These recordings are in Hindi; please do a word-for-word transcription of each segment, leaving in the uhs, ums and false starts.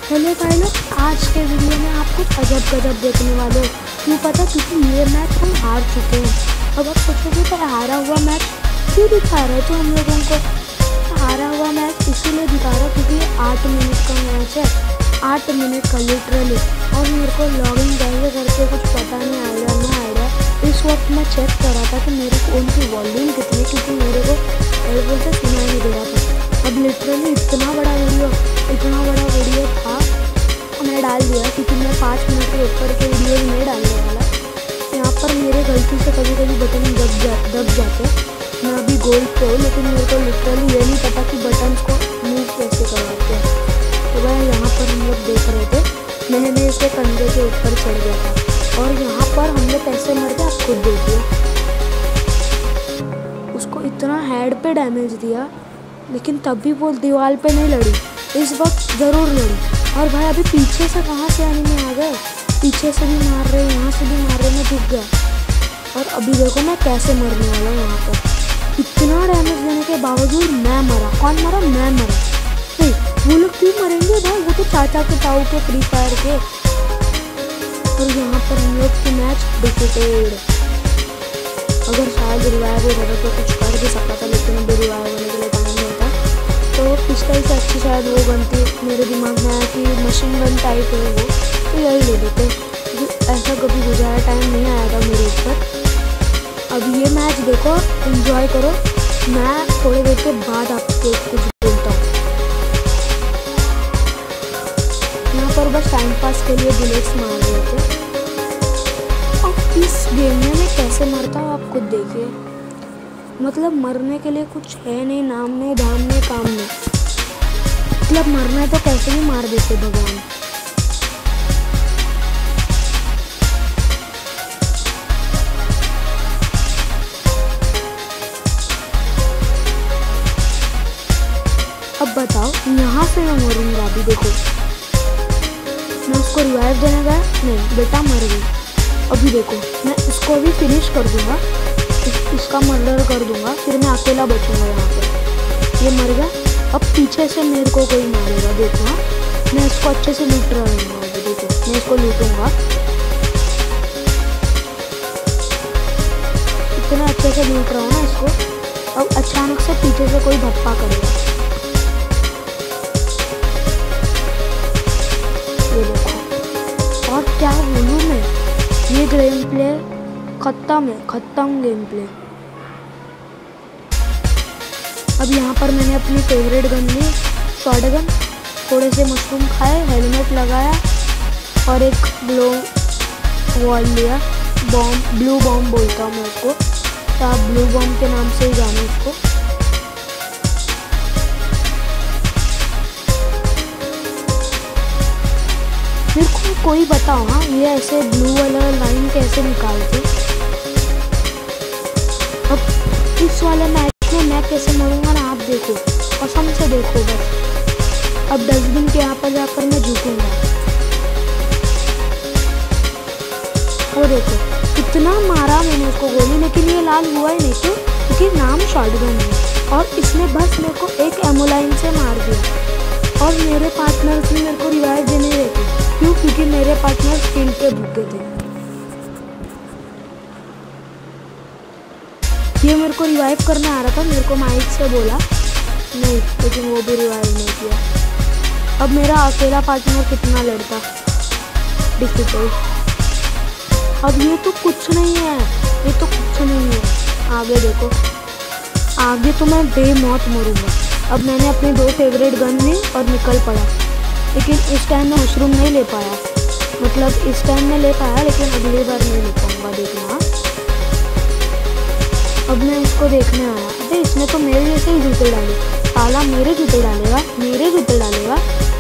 हेलो भाई लोग, आज के वीडियो में आप कुछ अजब गजब देखने वाले हो। क्यों पता? क्योंकि ये मैच हम हार चुके हैं। अब आप सोचोगे तो हारा हुआ मैच क्यों दिखा रहे तो हम लोगों को? हारा हुआ मैच इसीलिए दिखा रहा क्योंकि ये आठ मिनट का मैच है, आठ मिनट का लिटरली। और मेरे को लॉगिन कैसे करके कुछ पता नहीं आइडिया नहीं आइडिया इस वक्त मैं चेक कर रहा था कि मेरे फ़ोन की वॉल्यूम कितनी, क्योंकि मेरे को एयरफोन से सुनाई नहीं दे रहा था। अब लिटरली इतना बड़ा वीडियो इतना बड़ा वीडियो था मैं डाल दिया, क्योंकि मैं पाँच मिनट के ऊपर के वीडियो नहीं डालने वाला। यहाँ पर मेरे गलती से कभी कभी बटन दब जा दब जाते। मैं अभी गोल्ड पे हूँ, लेकिन मेरे को लिटरली ये नहीं पता कि बटन को मूव कैसे करवाते हैं। तो वह यहाँ पर हम लोग देख रहे थे, मैंने इसके कंधे के ऊपर चढ़ गया था और यहाँ पर हम लोग कैसे मरते आप खुद देखिए। उसको इतना हेड पे डैमेज दिया, लेकिन तब भी वो दीवार पे नहीं लड़ी। इस वक्त ज़रूर लड़ी। और भाई अभी पीछे से कहाँ से एनिमी आ गए, पीछे से भी मार रहे, यहाँ से भी मार रहे, मैं झुक गया। और अभी देखो मैं कैसे मरने वाला हूँ। यहाँ पर इतना डैमेज देने के बावजूद मैं मरा। कौन मरा? मैं मरा। नहीं, वो लोग क्यों मरेंगे भाई? वो तो चाचा के ताऊ के फ्री फायर के। और यहाँ पर हम लोग की मैच डिफिटेड। अगर शायद रिवाइव हो जाता तो कुछ कर भी सकता था, लेकिन अभी रिवाइव होने के लिए टाइम नहीं था। तो पिस्टल से अच्छी शायद वो बनती मेरे दिमाग में आया कि मशीन गन टाइप है वो, तो यही ले लेते। ऐसा कभी गुजारा टाइम नहीं आया था मेरे ऊपर। अब ये मैच देखो, एंजॉय करो। मैं थोड़ी देर के बाद आपको कुछ बोलता हूँ। यहाँ पर बस टाइम पास के लिए बुलेट्स मार रहे थे। अब इस गेम में मैं कैसे मरता हूँ आप खुद देखिए। मतलब मरने के लिए कुछ है नहीं, नाम नहीं, धाम नहीं, काम नहीं। मतलब मरना है तो कैसे भी मार देते भगवान। अब बताओ, यहाँ से मैं मरूंगा। अभी देखो मैं उसको रिवाइव देने गया, नहीं बेटा मर गई। अभी देखो मैं इसको अभी फिनिश कर दूंगा, इस, इसका मर्डर कर दूंगा, फिर मैं अकेला बचूंगा यहाँ पे। ये मर गया। अब पीछे से मेरे को कोई मारेगा, देखो। हाँ, मैं इसको अच्छे से लूट रहा हूँ। अभी देखो मैं इसको लूटूंगा, इतना अच्छे से लूट रहा हूँ ना इसको। अब अचानक से पीछे से कोई धप्पा करेगा, ये देखो। और क्या बोलूँ मैं, ये गेम प्ले खत्म है, खत्म गेम प्ले। अब यहाँ पर मैंने अपनी फेवरेट गन ली, शॉटगन। थोड़े से मशरूम खाए, हेलमेट लगाया और एक ब्लो वॉल लिया। बॉम्ब, ब्लू बॉम्ब बोलता हूँ मैं उसको, तो आप ब्लू बॉम्ब के नाम से ही जानो उसको। मेरे को कोई बताओ, हाँ ये ऐसे ब्लू वाला लाइन कैसे निकालते? अब इस वाले मैच में मैं कैसे मरूंगा ना, आप देखो, कसम से देखो बस। अब डस्टबिन के यहाँ पर जाकर मैं झुकूंगा। वो देखो इतना मारा मैंने उसको गोली, लेकिन ये लाल हुआ ही नहीं। क्यों? क्योंकि नाम शॉटगन है और इसने बस मेरे को एक एमो लाइन से मार दिया। और मेरे पार्टनर्स भी मेरे को रिवाइव देने देते। क्यों? क्योंकि मेरे पार्टनर फील्ड पे भूखे थे। ये मेरे को रिवाइव करने आ रहा था, मेरे को माइक से बोला नहीं, लेकिन वो भी रिवाइव नहीं किया। अब मेरा अकेला पार्टनर कितना लड़ता, डिफिकल्ट। अब ये तो कुछ नहीं है, ये तो कुछ नहीं है। आगे देखो, आगे तो मैं बेमौत मरूंगा। अब मैंने अपनी दो फेवरेट गन ली और निकल पड़ा, लेकिन इस टाइम मैं मशरूम नहीं ले पाया। मतलब इस टाइम मैं ले पाया, लेकिन अगली बार नहीं ले पाऊंगा, देखना। अब मैं इसको देखने आया। अरे इसने तो मेरे जैसे ही जूते डाले, ताला मेरे जूते डालेगा, मेरे जूते डालेगा।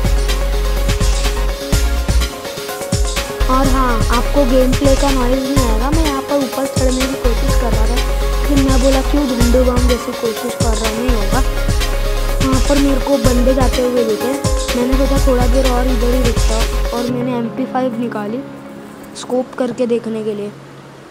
और हाँ, आपको गेम प्ले का नॉइज़ नहीं आएगा। मैं यहाँ पर ऊपर चढ़ने की कोशिश कर रहा था, फिर मैं बोला क्यों झंडू बम जैसी कोशिश कर रहा, नहीं होगा। वहाँ पर मेरे को बंदे जाते हुए देखे, मैंने सोचा थोड़ा देर और इधर ही रुकता, और मैंने एम पी फाइव निकाली स्कोप करके देखने के लिए।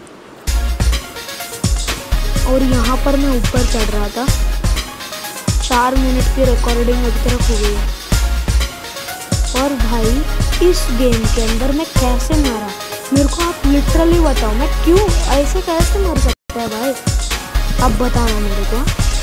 और यहाँ पर मैं ऊपर चढ़ रहा था। चार मिनट की रिकॉर्डिंग अभी तक हो गई है। और और भाई इस गेम के अंदर मैं कैसे मारा, मेरे को आप लिटरली बताओ, मैं क्यों ऐसे कैसे मर सकता है भाई, अब बताना मेरे को।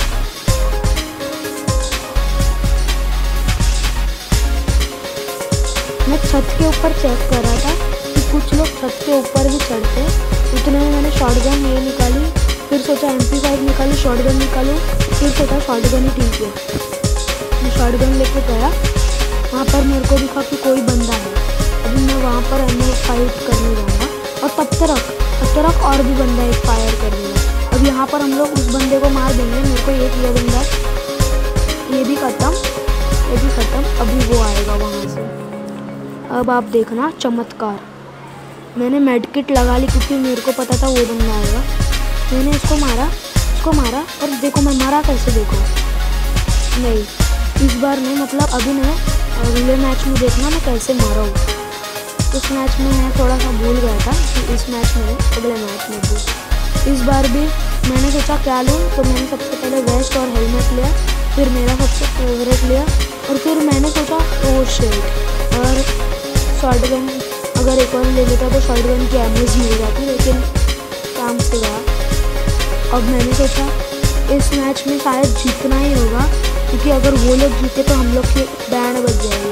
मैं छत के ऊपर चेक कर रहा था कि कुछ लोग छत के ऊपर भी चढ़ते, उतने में मैंने शॉटगन ये निकाली, फिर सोचा एम पी फाइव निकाली, शॉटगन निकालूं, फिर सोचा शॉटगन ही ठीक है, मैं शॉटगन लेके गया। वहाँ पर मेरे को दिखा कि कोई बंदा है, अभी मैं वहाँ पर एनिमी फाइट करने जाऊँगा और तब तक तब तक और भी बंदा एक फायर कर देगा। अब यहाँ पर हम लोग उस बंदे को मार देंगे, मेरे को एक ये बंदा, ये भी ख़त्म, ये भी ख़त्म, अभी वो आएगा वहाँ से। अब आप देखना चमत्कार, मैंने मेडकिट लगा ली क्योंकि मेरे को पता था वो बंदा आएगा। मैंने इसको मारा, इसको मारा और देखो मैं मारा कैसे, देखो नहीं इस बार नहीं, मतलब अभी मैं अगले मैच में देखना मैं कैसे मारा हूँ। उस मैच में मैं थोड़ा सा भूल गया था कि इस मैच में अगले मैच में भी। इस बार भी मैंने सोचा क्या लूँ, तो मैंने सबसे पहले वेस्ट और हेलमेट लिया, फिर मेरा सबसे फेवरेट लिया और फिर मैंने सोचा ओ शेट, और शॉटगन अगर एक और ले लेता तो शॉटगन की एमएस मिल जाती, लेकिन काम से गया। अब मैंने सोचा इस मैच में शायद जीतना ही होगा, क्योंकि अगर वो लोग जीते तो हम लोग की बैंड बज जाएगी।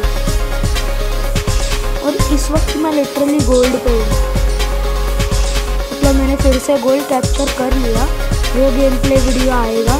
और इस वक्त मैं लिटरली गोल्ड पे हूँ, मतलब मैंने फिर से गोल्ड कैप्चर कर लिया। वो गेम प्ले वीडियो आएगा,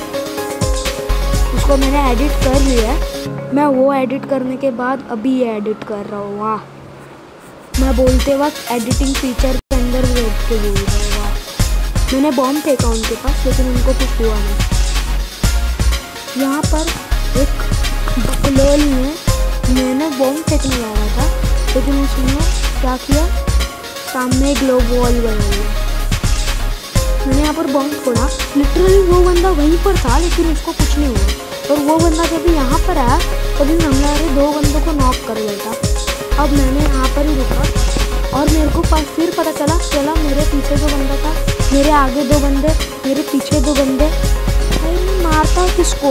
उसको मैंने एडिट कर लिया है, मैं वो एडिट करने के बाद अभी ये एडिट कर रहा हूँ। वाह, मैं बोलते वक्त एडिटिंग फीचर के अंदर बैठ के बोल रहा हूँ। वाह, मैंने बॉम्ब फेंका उनके पास लेकिन उनको कुछ हुआ नहीं। यहाँ पर एक बकलोल में मैंने बॉम्ब फेंकने लगा था, लेकिन उसने क्या किया, सामने एक ग्लोब वॉल बना लिया। मैंने यहाँ पर बॉम्ब फोड़ा, लिटरली वो बंदा वहीं पर था लेकिन उसको कुछ नहीं हुआ, और वो बंदा जब यहाँ पर आया तभी हमलावर दो बंदों को नॉक कर देता। अब मैंने यहाँ पर ही रुका और मेरे को फिर पता चला चला मेरे पीछे जो बंदा था, मेरे आगे दो बंदे, मेरे पीछे दो बंदे, मैं मारता किसको,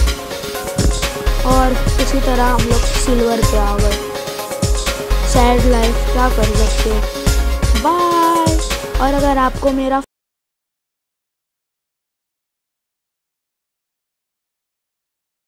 और इसी तरह हम लोग सिल्वर पे आ गए। सैड लाइफ, क्या कर सकते, बाय। और अगर आपको मेरा